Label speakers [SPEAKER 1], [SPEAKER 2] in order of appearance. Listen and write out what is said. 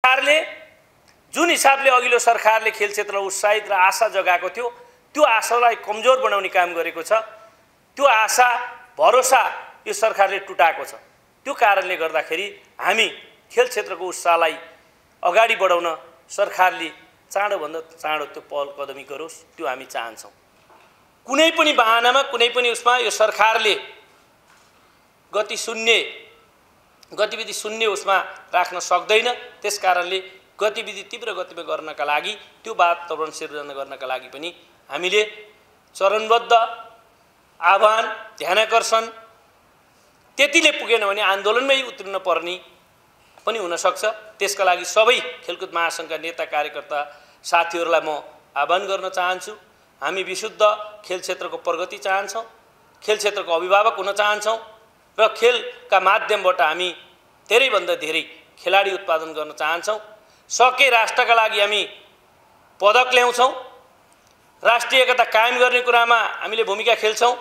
[SPEAKER 1] सरकारले जुन हिसाबले अघिल्लो सरकारले खेल क्षेत्रमा उत्साहित र आशा जगाएको थियो त्यो आशालाई कमजोर बनाउने काम गरेको छ। त्यो आशा भरोसा यो सरकारले टुटाएको छ। त्यो कारणले गर्दाखेरि हामी खेल क्षेत्रको उत्साहलाई अगाडि बढाउन सरकारले चाँडोभन्दा चाँडो त्यो पहल कदमी गरोस्, त्यो हामी चाहन्छौँ। कुनै पनि बहानामा कुनै पनि उसमा यो सरकारले गतिविधि शून्य उसमा राख्न सक्दैन। त्यसकारणले गतिविधि तीव्र गतिमा गर्नका लागि त्यो वातावरण सिर्जना गर्नका लागि पनि हामीले चरणबद्ध आह्वान ध्यानाकर्षण त्यतिले पुगेन भने आन्दोलनमै उत्रिन पर्ने पनि हुन सक्छ। त्यसका लागि सबै खेलकुद महासंघका नेता कार्यकर्ता साथीहरूलाई म आह्वान गर्न चाहन्छु। हामी विशुद्ध खेल क्षेत्रको प्रगति चाहन्छौँ, खेल क्षेत्रको अभिभावक हुन चाहन्छौँ र खेलका माध्यमबाट हामी धेरैभन्दा धेरै खेलाडी उत्पादन गर्न चाहन्छौँ। सके राष्ट्रका लागि हामी पदक ल्याउँछौँ, राष्ट्रिय एकता कायम गर्ने कुरामा हामीले भूमिका खेल्छौँ।